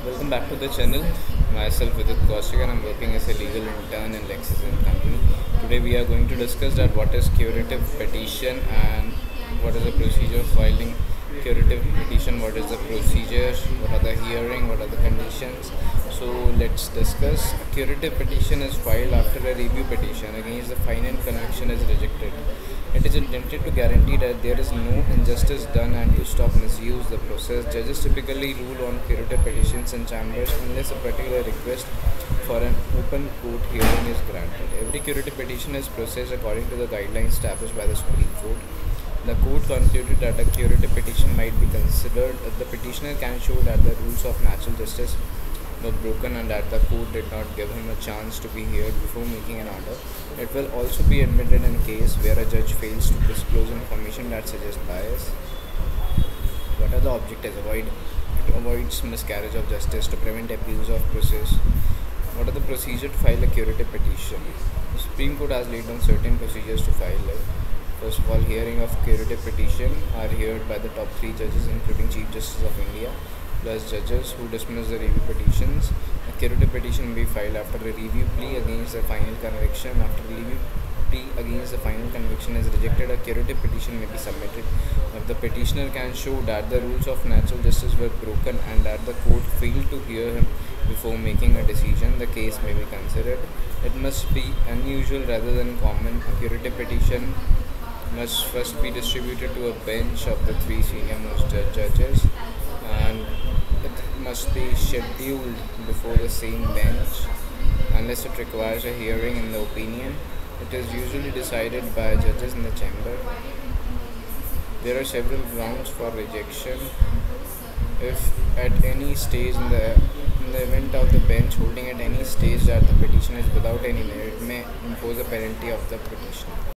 Welcome back to the channel. Myself Vidit Kaushik and I'm working as a legal intern in Lexis & Company. Today we are going to discuss that what is curative petition and what is the procedure of filing curative petition, what is the procedure, what are the hearing, what are the conditions. So let's discuss. A curative petition is filed after a review petition against the final conviction is rejected. It is intended to guarantee that there is no injustice done and to stop misuse the process. Judges typically rule on curative petitions in chambers unless a particular request for an open court hearing is granted. Every curative petition is processed according to the guidelines established by the Supreme Court. The court concluded that a curative petition might be considered if the petitioner can show that the rules of natural justice were broken and that the court did not give him a chance to be heard before making an order. It will also be admitted in a case where a judge fails to disclose information that suggests bias. What are the objectives? It avoids miscarriage of justice to prevent abuse of process. What are the procedures to file a curative petition? The Supreme Court has laid down certain procedures to file it. First of all, hearing of curative petition are heard by the top 3 judges, including Chief Justice of India, plus judges who dismiss the review petitions. A curative petition may be filed after a review plea against the final conviction. After the review plea against the final conviction is rejected, a curative petition may be submitted. If the petitioner can show that the rules of natural justice were broken and that the court failed to hear him before making a decision, the case may be considered. It must be unusual rather than common. A curative petition must first be distributed to a bench of the 3 senior most judges, and it must be scheduled before the same bench unless it requires a hearing in the opinion. It is usually decided by judges in the chamber. There are several grounds for rejection. If at any stage in the event of the bench holding at any stage that the petition is without any merit, may impose a penalty of the petition.